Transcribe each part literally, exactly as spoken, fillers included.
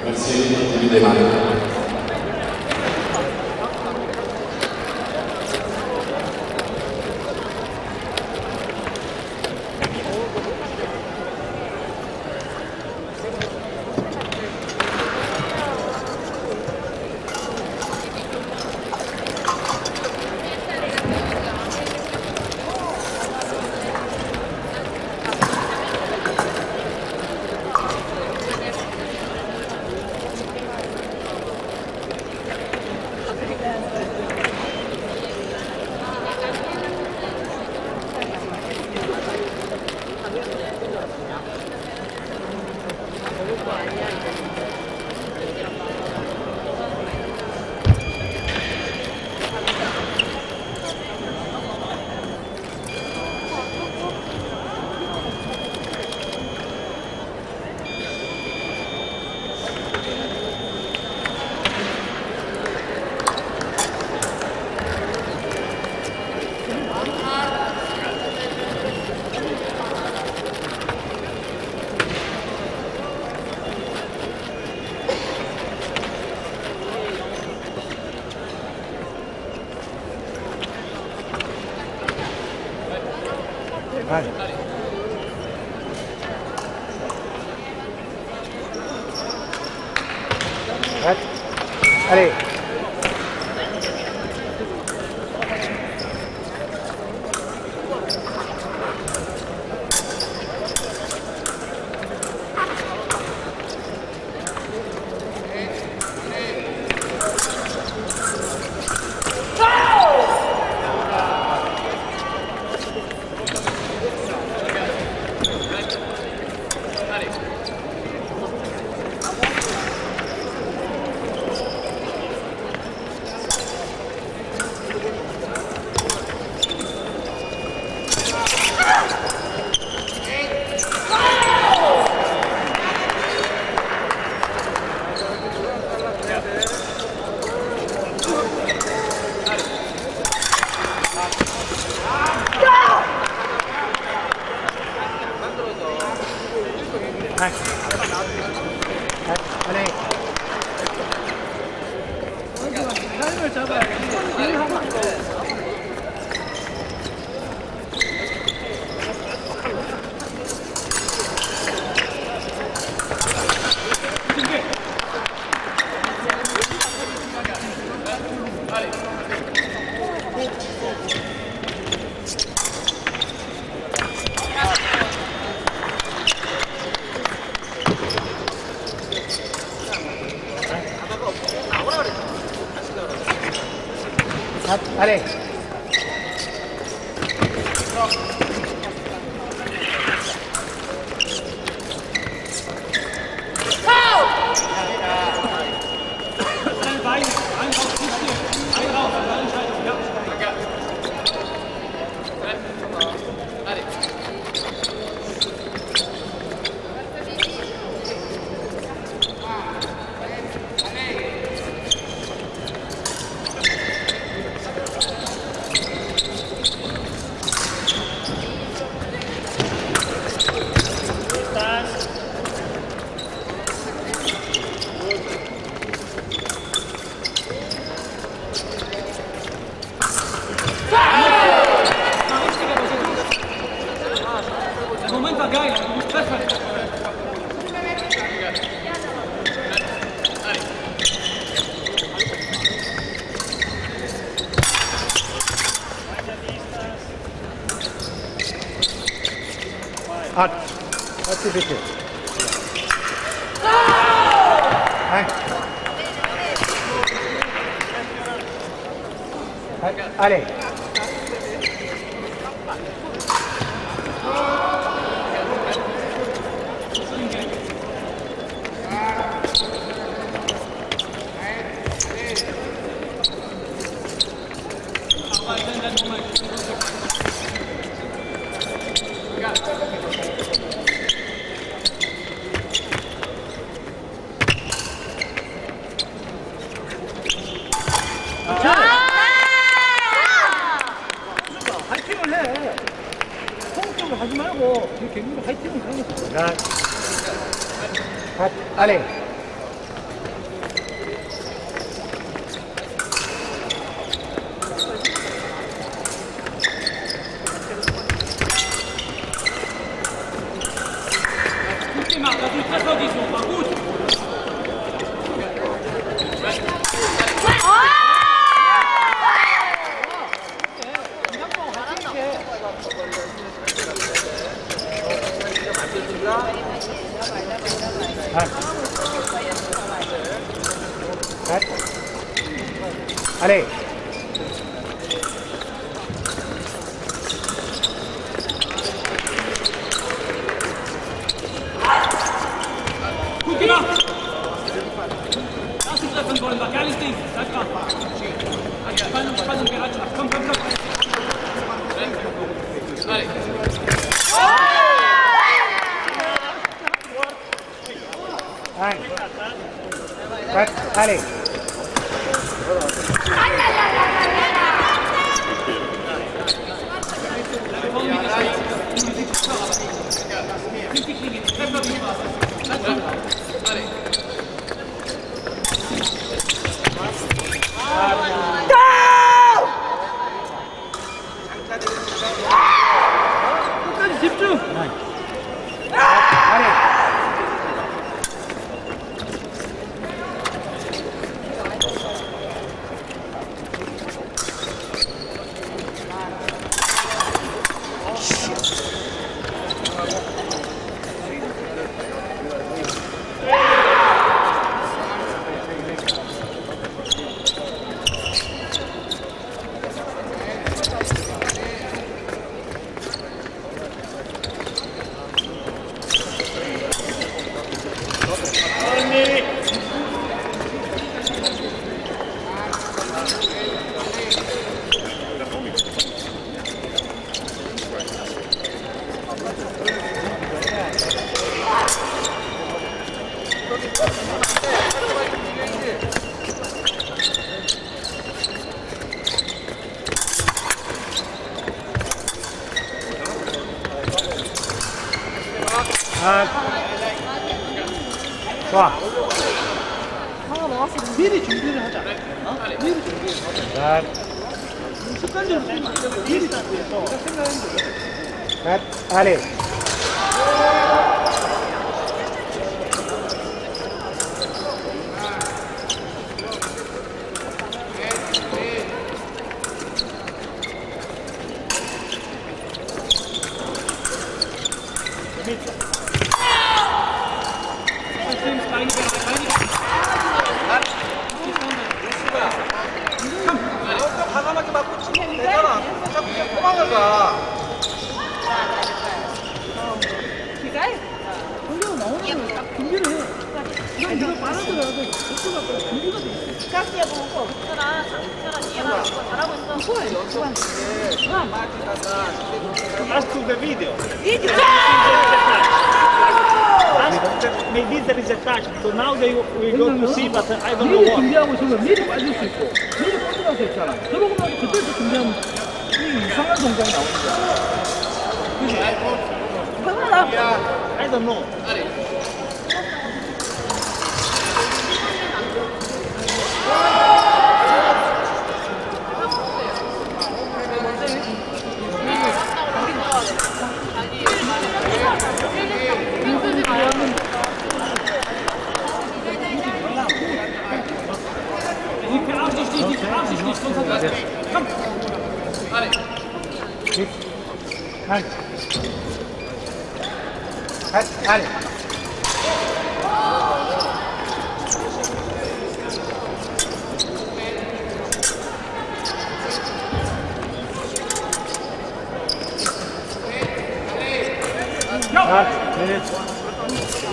Merci évidemment. Vale. Allez. 타임을 잡아야 돼. 일을 하면 안 돼. Allez. Moment war geil, du musst treffen. Art. Warte bitte. Nein. Allez. 화이팅을 해. 통쪽을 하지 말고 이 경기도 화이팅을 하는 거야. Allez. 한. 한. 알레. Gut gemacht! Lass uns treffen wollen, war geiles Ding. Sag mal. Spannung, Spannung, Bereitschaft. Komm, komm, komm. Allez. Ein. Cut. Allez. 끝까지 집중! Allez. 한. 좋아. 미리 준비를 하자. 어? 미리 준비를 하자. 한. 습관적으로 쓰면 안 되고 미리 준비해서 생각했는데. cut. Allez. 과감하게 맞고 치면 되잖아. 자꾸 그냥 도망을 가. 공격은 나오는 딱 준비를 해. 난 이거 빨아들어도 속도가 준비가 돼 있어. 깎게 보고 있잖아. 장수처럼 얘가 잘하고 있어. As to the video. Video. Maybe there is a touch. So now they we go to see, but I don't know 미리 what. 준비하고 있으면 미리 빠질 수 있고 미리 빠져나올 수 있잖아. 저러고 나서 그때부터 준비하면 이 이상한 동작이 나오는 거야. I don't know. Ich verarsch dich nicht, ich verarsch dich nicht. Komm! 한. cut. Allez. cut. Minutes.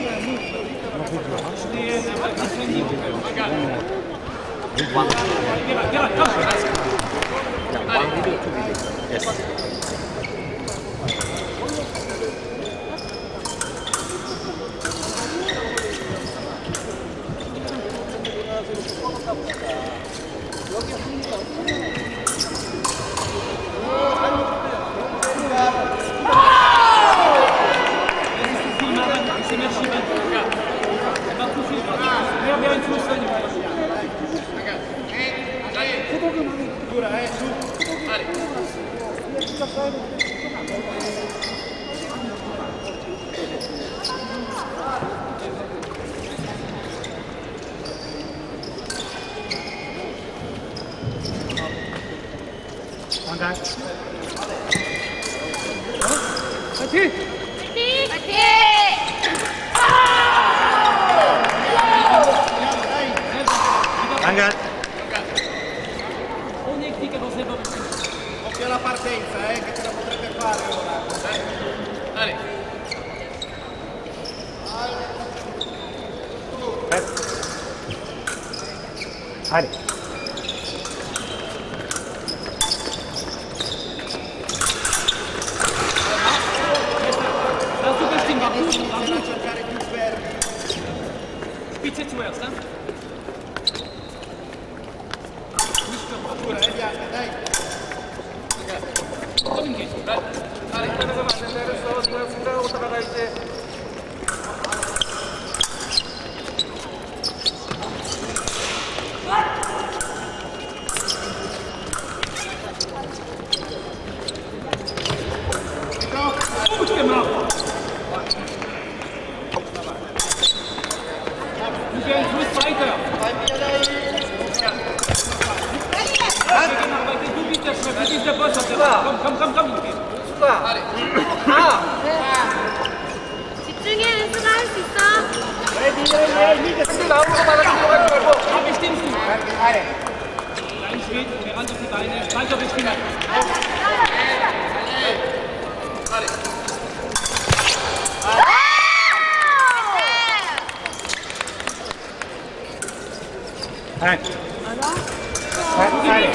화이팅! 파이팅! situation. Komm, komm, komm, komm. 집중해, 은수가 할 수 있어. Hab ich den Fuß. Klein steht, der Hand auf die Beine, gleich auf den Finger. Nein. Cut, allez.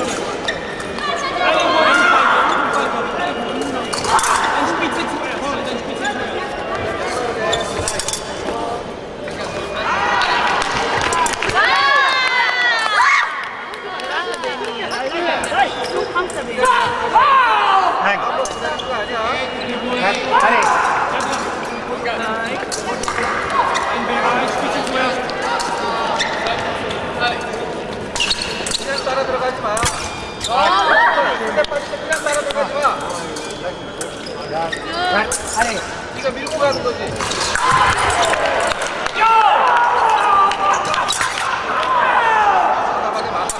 Nein. Cut, allez. Ein Bereich, bitte zuerst. 그냥 따라 들어가지 마. 근데 빠질 때 그냥 따라 들어가지 마. Cut, allez. 네가 밀고 가는 거지. 답답하게 막아.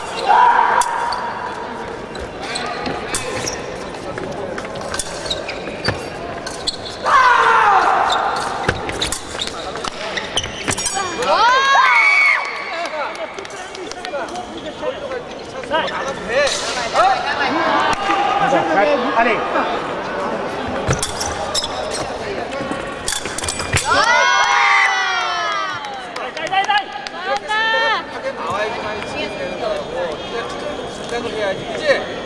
나가도 돼. Cut, allez. 하게 나와야지만 지금 되는 거고. 생각을 해야지, 그치?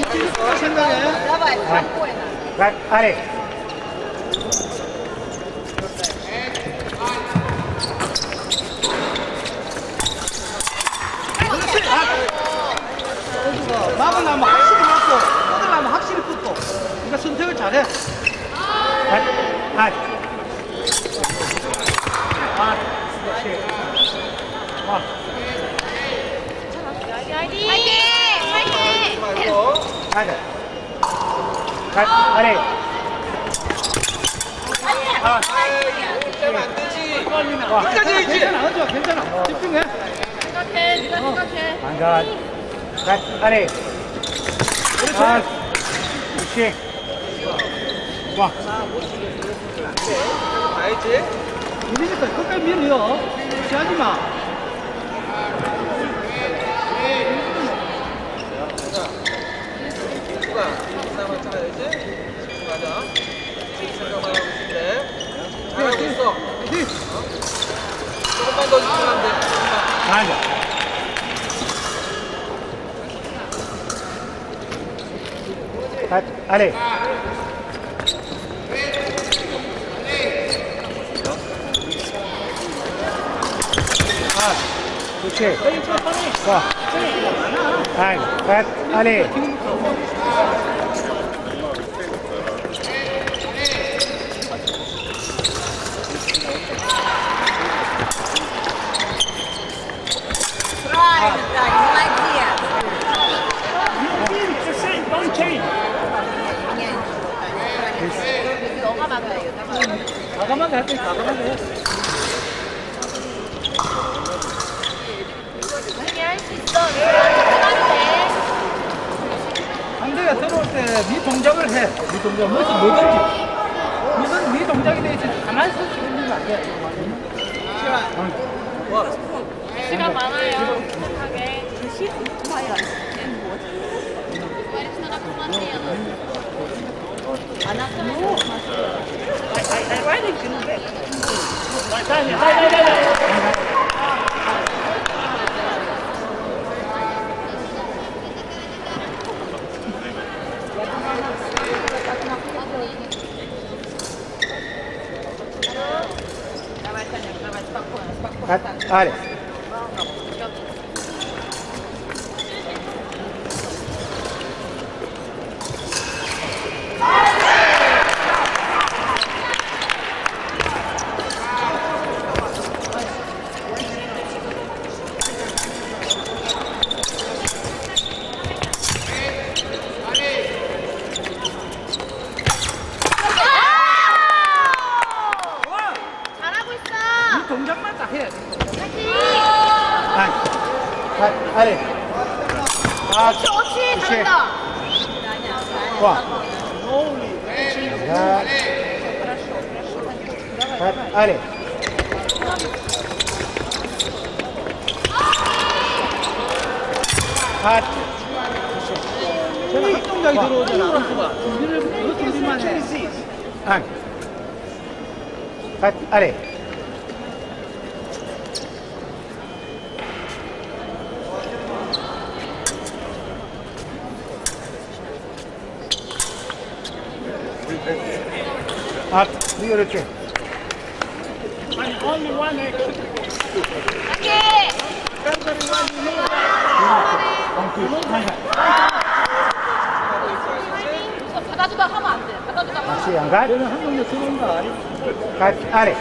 Cut, allez. 막으려면 확실히 막고, 뻗으려면 확실히 뻗고. 그러니까 선택을 잘해. Cut, allez. 아, 그렇지. 와. 화이팅! 화이팅! 말고. Allez. Cut, allez. 아, 때면 안 되지. 끝까지 해야지. 괜찮아, 어져, 괜찮아. 집중해. 생각해, 네가 생각해. 방간. Cut, allez. 아, 그렇지. 와. 알지? 우리니까 끝까지 밀려. 무시하지 마. 누가 하나만 찾아야지. 맞아. 생각만 하고 있으면 돼. 잘하고 있어. 어? 조금만 더 집중하면 돼. 조금만. 맞아. Cut, allez. 아, 그렇지. 와. 아이, cut, allez. Don't change. 너가 막아야 돼. 과감하게 할 때 과감하게 해. 언니 할 수 있어. 해봐도 돼. 상대가 들어올 때 네 동작을 해. 네 동작. 무슨 뭐든지. 무슨 네 동작이 돼 있지. 가만히 서 있는 거 안 돼. 시간 많아요. 하게. 안 아프면 Dai, dai, dai, dai, dai. Cut, 갓 아래 잘하고 있어. 이 동작만 딱 해. 안, 갓 아래 아 그렇지, 잘한다. 와 갓 아래 갓 저는 한 동작이 들어오잖아. 선수가. 준비를, 그 준비만 해. 안, 갓 아래 앞 그렇지 And only one action. 오케이. 받아주다 하면 안 돼. 받아주다 하면 안 돼. 다시 양갓 저는 한 동작 들어온다. 갓 아래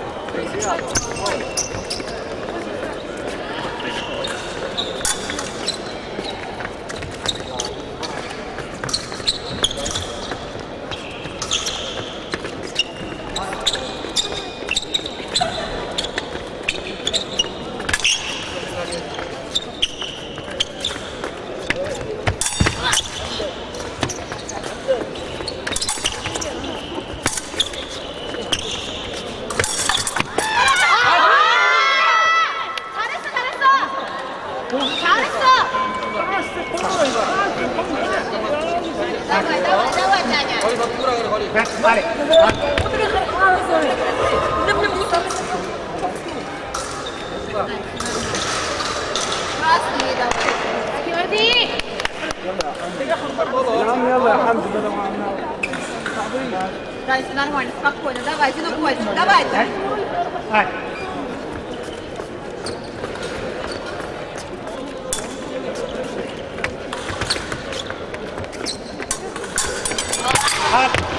잘했어, 잘했어. 잘했어. 나와, 나와, 나와, 자냐. 거리 더 두드라 그래 거리. 갓 아래 좋았습니다. 화이팅! Дальше нормально, спокойно. Давайте, ну Костя, давайте. 안, 갓